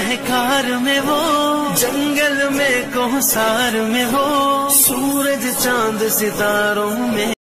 सहकार में वो, जंगल में कोहसार में वो, सूरज चांद सितारों में